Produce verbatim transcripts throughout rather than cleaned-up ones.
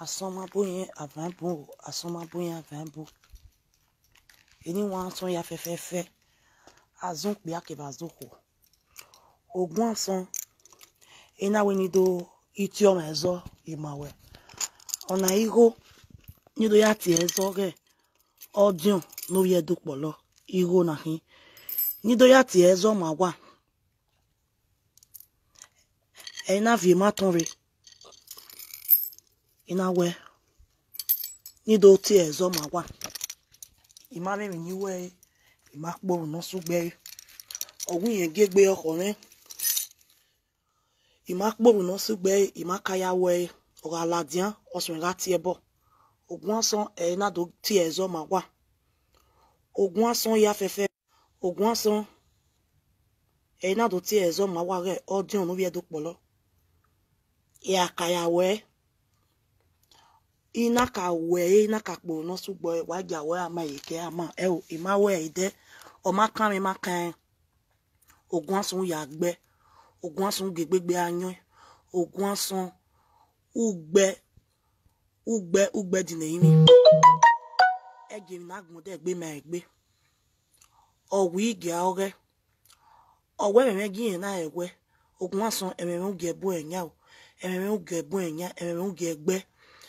Asoma boyen à vingt bons, asoma boyen à vingt bons. Et ni wan son ya fait fait fait. Azon pia ke bazoko. Ogwan son. Ena we nido itio mezo imawe. Ona igo nido ya ti ezo ge. Odion no ye dupolo. Igo na hin. Nido ya ti ezo mawa. Ena vi matonre. Ina we nido ti ezo mawa. Ima me ni we ima po no sugbe. Ogun yen gegbe okorin. Ima po no sugbe ima kaya we ora ladian osun lati ebo. Ogun ason e na do ti ezo mawa. Ogun ason ya fefe. Ogun ason e na do ti ezo mawa re odion no vie do polo. E akaya we ina ka we ina ka po no sugbo wa ja we ama yeke ama e o ima we ide o ma kan mi ma kan ogun ason ya gbe ogun ason gegbegbe ayan ogun ason ugbe ugbe ugbe dine yin e je na gun de gbe ma egbe o wi ge ore o we me gi na ewe ogun ason e me un ge bo enya o e me un ge bo enya e me un ge egbe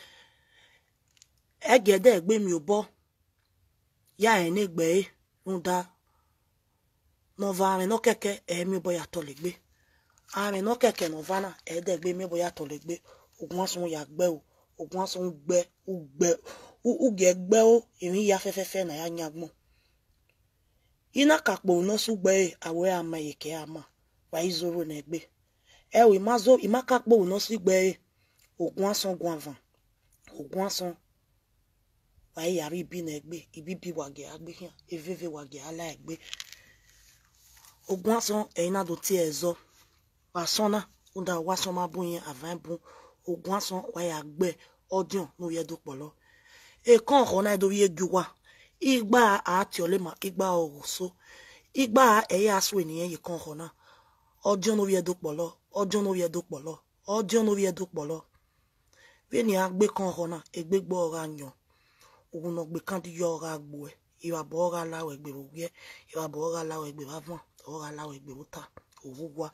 egede egbe mi obo ya ene gbe nda no va me no keke e mi obo ya to legbe a me no keke no va na e de gbe mi obo ya to legbe ogun ason ya gbe o ogun ason gbe ugbe u ge gbe o irin ya fefefe na ya nyagbon ina kapo no sugbe awe ama yeke ama wa izoro na egbe e o imazo imakapo no sugbe ogun ason gun avan ogun ason wa yari bi na egbe ibibi wage agbe hian eveve wage ala egbe ogun ason e na do ti ezo wa sona unda wa so ma bun yen à vingt bons ogun ason wa ya gbe odion no ye do polo e kan ho na do ye juwa igba a ti ole ma igba oruso igba e ya so eniyan ye kan ho na odion no ye do polo odion no ye do polo odion no ye do polo we ni agbe kan ho na egbegbo ora yan ogun no gbe kan di yo ora gbo e iwa bo ora lawe gbe wo ye iwa bo ora lawe gbe ba fun ora lawe gbe wo ta owugwa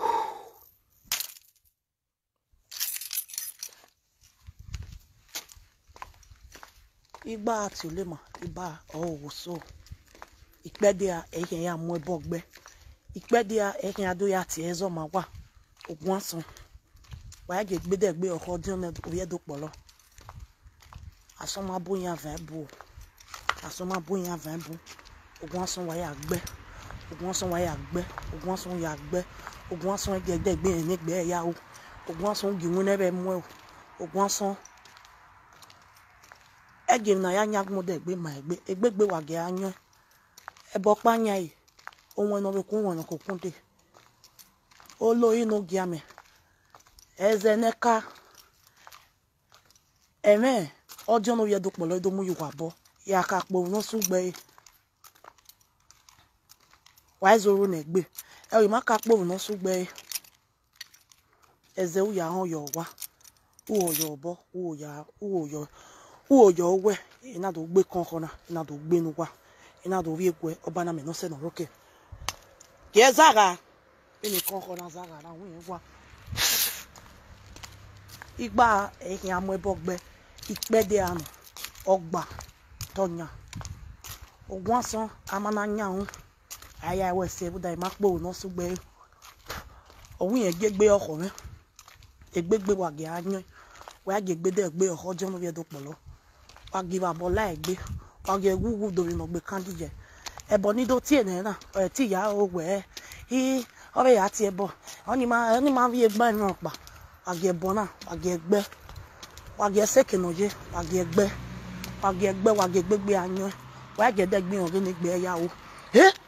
igba ati ole ma igba oruso ipede a eyan ya mu ebo gbe ipede a eyan ado ya ti ezo ma wa ogun ason wa ge gbe de gbe oko odion na oye do polo asoma boyan vingt bons asoma boyan vingt bons ogun ason wa ya gbe ogun ason wa ya gbe ogun ason ya gbe ogun ason ge de gbe ni gbe ya o ogun ason gi mu ne be mu o ogun ason ege na ya nyagmo de gbe ma egbe egbegbe wa ge ayan ebo pa nya yi ohun eno be kun won ko kunde olo inu gi ame ezeneka eme odion no ye do polo do mu yuwa bo ya ka po no sugbe wa izoro na egbe e ri ma ka po no sugbe eze u ya han yo wa u o yo bo u o ya u o yo u o yo we ina do gbe kan kan na ina do gbe nu wa ina do ri egwe oba na me no se no roke ke zaga ini kan kan na zaga na wi wa igba e kin amu ebo gbe ipede anu ogba tonya ogun ason amana nyaun aya we se buda ma po no sugbe ohun yen gegbe okorin egbegbe wa ge ayan wa gegbe de gbe ojo no ye do polo wa give abo la egbe wa ge gugu do mi no gbe kandije ebo ni do ti ene na e ti ya o we i ore ya ti ebo oni ma oni ma vi egba mi pa wa ge ebo na wa ge egbe wa ge seke no je wa ge egbe wa ge egbe wa ge gbegbe ayan wa ge de gbe on ni gbe ya o eh